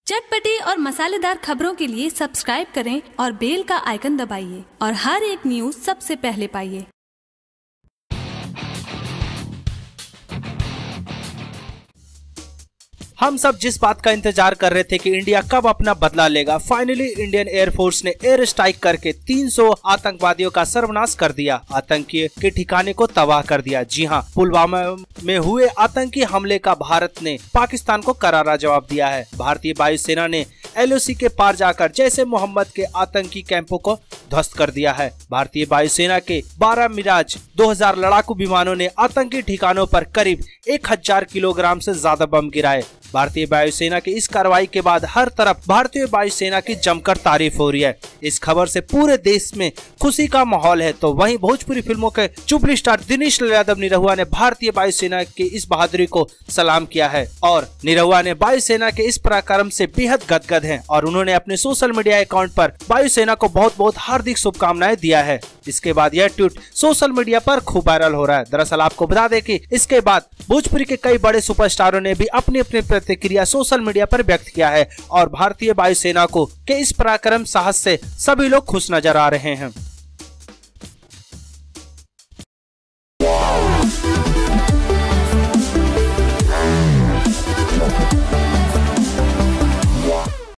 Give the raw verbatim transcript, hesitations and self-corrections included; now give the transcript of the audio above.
चटपटी और मसालेदार खबरों के लिए सब्सक्राइब करें और बेल का आइकन दबाइए और हर एक न्यूज सबसे पहले पाइए। हम सब जिस बात का इंतजार कर रहे थे कि इंडिया कब अपना बदला लेगा, फाइनली इंडियन एयरफोर्स ने एयर स्ट्राइक करके तीन सौ आतंकवादियों का सर्वनाश कर दिया, आतंकी के ठिकाने को तबाह कर दिया। जी हां, पुलवामा में हुए आतंकी हमले का भारत ने पाकिस्तान को करारा जवाब दिया है। भारतीय वायुसेना ने एल ओ सी के पार जाकर जैसे मोहम्मद के आतंकी कैंपों को ध्वस्त कर दिया है। भारतीय वायुसेना के बारह मिराज दो हज़ार लड़ाकू विमानों ने आतंकी ठिकानों पर करीब एक हजार किलोग्राम से ज्यादा बम गिराए। भारतीय वायुसेना की इस कार्रवाई के बाद हर तरफ भारतीय वायुसेना की जमकर तारीफ हो रही है। इस खबर से पूरे देश में खुशी का माहौल है। तो वहीं भोजपुरी फिल्मों के सुपर स्टार दिनेश यादव निरहुआ ने भारतीय वायुसेना की इस बहादुरी को सलाम किया है और निरहुआ ने वायुसेना के इस पराक्रम से बेहद गदगद हैं और उन्होंने अपने सोशल मीडिया अकाउंट पर वायुसेना को बहुत बहुत हार्दिक शुभकामनाएं दिया है। इसके बाद यह ट्वीट सोशल मीडिया पर खूब वायरल हो रहा है। दरअसल आपको बता दें कि इसके बाद भोजपुरी के कई बड़े सुपरस्टारों ने भी अपनी अपनी प्रतिक्रिया सोशल मीडिया पर व्यक्त किया है और भारतीय वायुसेना को के इस पराक्रम साहस से सभी लोग खुश नजर आ रहे हैं।